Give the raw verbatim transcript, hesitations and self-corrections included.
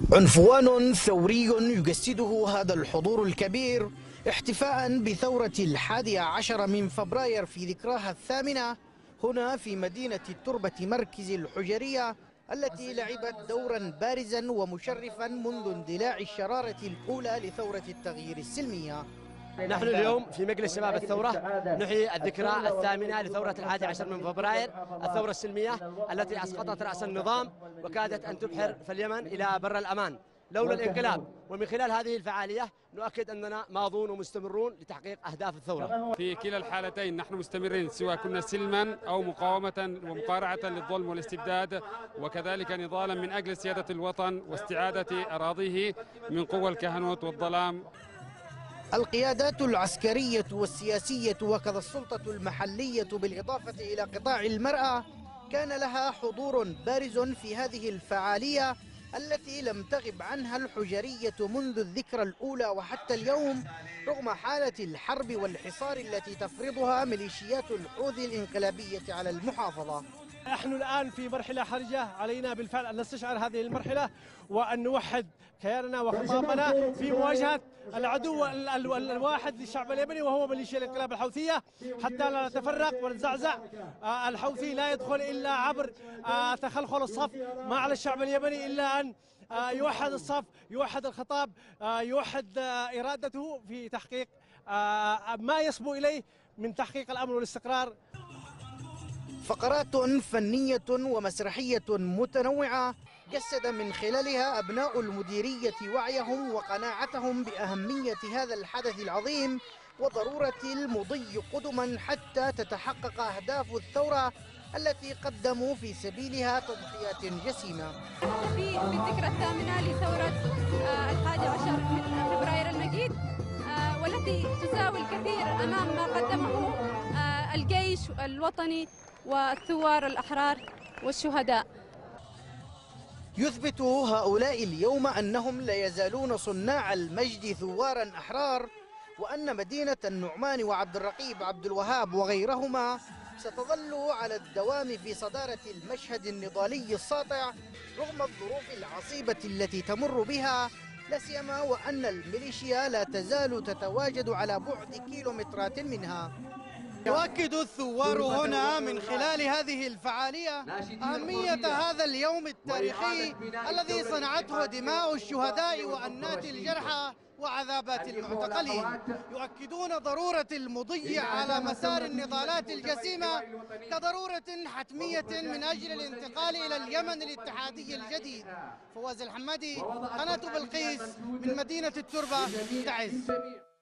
عنفوان ثوري يجسده هذا الحضور الكبير احتفاء بثورة الحادي عشر من فبراير في ذكراها الثامنة هنا في مدينة التربة مركز الحجرية التي لعبت دورا بارزا ومشرفا منذ اندلاع الشرارة الأولى لثورة التغيير السلمية. نحن اليوم في مجلس شباب الثورة نحيي الذكرى الثامنة لثورة الحادي عشر من فبراير، الثورة السلمية التي أسقطت رأس النظام وكادت أن تبحر في اليمن إلى بر الأمان لولا الانقلاب. ومن خلال هذه الفعالية نؤكد أننا ماضون ومستمرون لتحقيق أهداف الثورة. في كلا الحالتين نحن مستمرين، سواء كنا سلما أو مقاومة ومقارعة للظلم والاستبداد، وكذلك نضالا من أجل سيادة الوطن واستعادة أراضيه من قوى الكهنوت والظلام. القيادات العسكرية والسياسية وكذا السلطة المحلية بالإضافة إلى قطاع المرأة كان لها حضور بارز في هذه الفعالية التي لم تغب عنها الحجرية منذ الذكرى الأولى وحتى اليوم، رغم حالة الحرب والحصار التي تفرضها ميليشيات الحوثي الانقلابية على المحافظة. نحن الآن في مرحلة حرجة، علينا بالفعل أن نستشعر هذه المرحلة وأن نوحد كياننا وخطابنا في مواجهة العدو الواحد للشعب اليمني وهو ميليشيا الانقلاب الحوثية، حتى لا نتفرق ونتزعزع. الحوثي لا يدخل إلا عبر تخلخل الصف، ما على الشعب اليمني إلا أن يوحد الصف، يوحد الخطاب، يوحد إرادته في تحقيق ما يسمو إليه من تحقيق الأمن والاستقرار. فقرات فنية ومسرحية متنوعة جسد من خلالها أبناء المديرية وعيهم وقناعتهم بأهمية هذا الحدث العظيم وضرورة المضي قدما حتى تتحقق أهداف الثورة التي قدموا في سبيلها تضحيات جسيمة. في الذكرى الثامنة لثورة الحادي عشر من فبراير المجيد، والتي تساوي الكثير أمام ما قدمه الجيش الوطني والثوار الأحرار والشهداء. يثبت هؤلاء اليوم أنهم لا يزالون صناع المجد ثوارا أحرار، وأن مدينة النعمان وعبد الرقيب عبد الوهاب وغيرهما ستظل على الدوام في صدارة المشهد النضالي الساطع رغم الظروف العصيبة التي تمر بها، لا سيما وأن الميليشيا لا تزال تتواجد على بعد كيلومترات منها. يؤكد الثوار هنا من خلال هذه الفعالية أهمية هذا اليوم التاريخي الذي صنعته دماء الشهداء وأنات الجرحى وعذابات المعتقلين. يؤكدون ضرورة المضي على مسار النضالات الجسيمة كضرورة حتمية من أجل الانتقال إلى اليمن الاتحادي الجديد. فواز الحمادي، قناة بلقيس، من مدينة التربة، تعز.